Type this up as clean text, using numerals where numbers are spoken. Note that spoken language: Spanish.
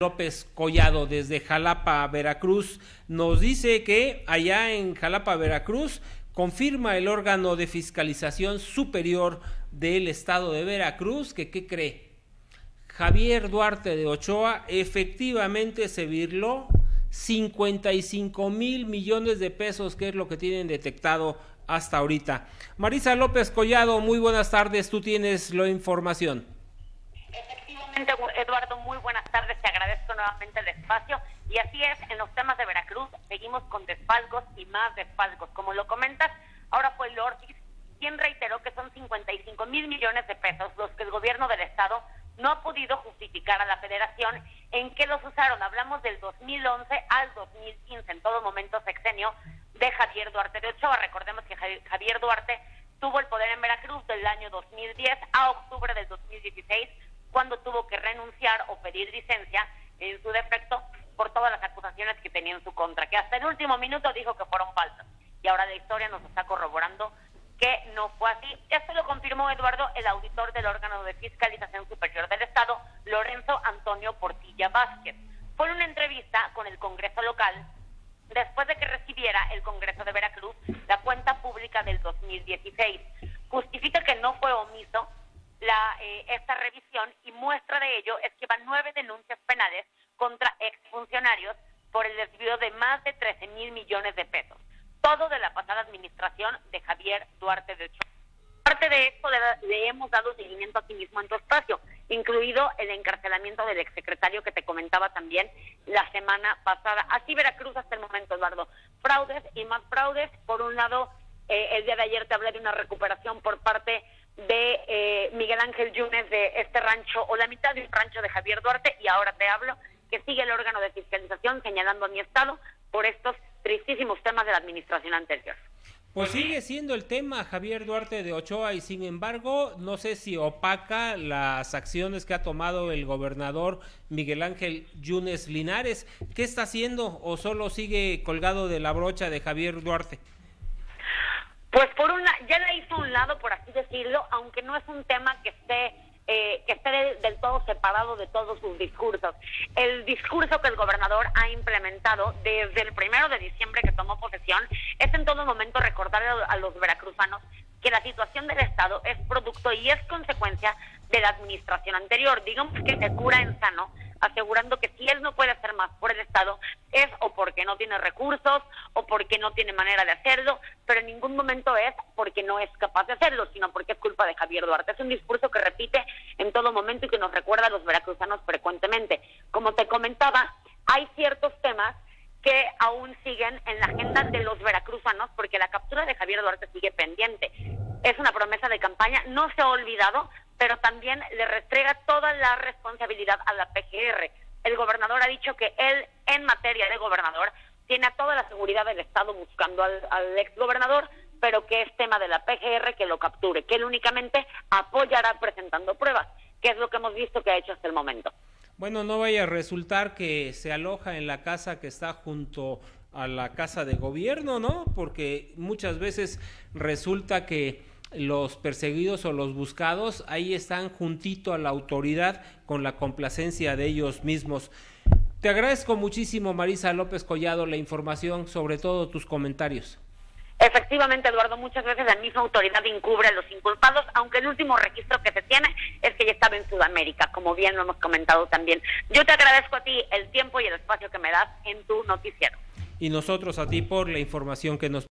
López Collado desde Jalapa, Veracruz, nos dice que allá en Jalapa, Veracruz, confirma el órgano de fiscalización superior del estado de Veracruz que, ¿qué cree? Javier Duarte de Ochoa efectivamente se virló 55,000 millones de pesos, que es lo que tienen detectado hasta ahorita. Marisa López Collado, muy buenas tardes, tú tienes la información. Efectivamente, Eduardo, muy buenas tardes, te agradezco nuevamente el espacio, y así es, en los temas de Veracruz seguimos con desfalcos y más desfalcos, como lo comentas. Ahora fue el Ortiz quien reiteró que son 55,000 millones de pesos los que el gobierno del estado no ha podido justificar a la federación en qué los usaron. Hablamos del 2011 al 2015, en todo momento sexenio de Javier Duarte de Ochoa. Recordemos que Javier Duarte tuvo el poder en Veracruz del año 2010 a octubre del 2016, cuando tuvo que renunciar o pedir licencia en su defecto por todas las acusaciones que tenía en su contra, que hasta el último minuto dijo que fueron falsas, y ahora la historia nos está corroborando que no fue así. Esto lo confirmó, Eduardo, el auditor del órgano de fiscalización superior del estado, Lorenzo Antonio Portilla Vázquez. Fue en una entrevista con el Congreso local después de que recibiera el Congreso de Veracruz la cuenta pública del 2016. Justifica que no fue omiso esta revisión, y muestra de ello es que van 9 denuncias penales contra exfuncionarios por el desvío de más de 13,000 millones de pesos. Todo de la pasada administración de Javier Duarte de Ochoa. Parte de esto le hemos dado seguimiento aquí mismo en tu espacio, incluido el encarcelamiento del exsecretario que te comentaba también la semana pasada. Así Veracruz hasta el momento, Eduardo. Fraudes y más fraudes. Por un lado, el día de ayer te hablé de una recuperación por parte de Miguel Ángel Yunes de este rancho, o la mitad de un rancho de Javier Duarte, y ahora te hablo que sigue el órgano de fiscalización señalando a mi estado por estos tristísimos temas de la administración anterior. Pues sigue siendo el tema Javier Duarte de Ochoa, y sin embargo no sé si opaca las acciones que ha tomado el gobernador Miguel Ángel Yunes Linares. ¿Qué está haciendo, o solo sigue colgado de la brocha de Javier Duarte? Pues ya la hizo a un lado, por así decirlo, aunque no es un tema que esté del todo separado de todos sus discursos. El discurso que el gobernador ha implementado desde el 1 de diciembre que tomó posesión es en todo momento recordar a los veracruzanos que la situación del estado es producto y es consecuencia de la administración anterior. Digamos que se cura en sano, asegurando que si él no puede hacer más por el estado es o porque no tiene recursos o porque no tiene manera de hacerlo, pero en ningún momento es porque no es capaz de hacerlo, sino porque es culpa de Javier Duarte. Es un discurso que repite en todo momento y que nos recuerda a los veracruzanos frecuentemente. Como te comentaba, hay ciertos temas que aún siguen en la agenda de los veracruzanos, porque la captura de Javier Duarte sigue pendiente. Es una promesa de campaña, no se ha olvidado, pero también le restrega toda la responsabilidad a la PGR. El gobernador ha dicho que él, en materia de gobernador, tiene a toda la seguridad del estado buscando al exgobernador, pero que es tema de la PGR que lo capture, que él únicamente apoyará presentando pruebas, que es lo que hemos visto que ha hecho hasta el momento. Bueno, no vaya a resultar que se aloja en la casa que está junto a la casa de gobierno, ¿no? Porque muchas veces resulta que los perseguidos o los buscados ahí están juntito a la autoridad con la complacencia de ellos mismos. Te agradezco muchísimo, Marisa López Collado, la información, sobre todo tus comentarios. Efectivamente, Eduardo, muchas veces la misma autoridad encubre a los inculpados, aunque el último registro que se tiene es que ya estaba en Sudamérica, como bien lo hemos comentado también. Yo te agradezco a ti el tiempo y el espacio que me das en tu noticiero. Y nosotros a ti por la información que nos